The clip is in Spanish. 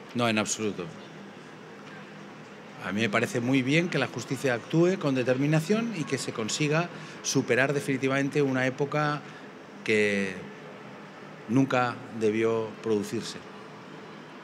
No, en absoluto. A mí me parece muy bien que la justicia actúe con determinación y que se consiga superar definitivamente una época que nunca debió producirse.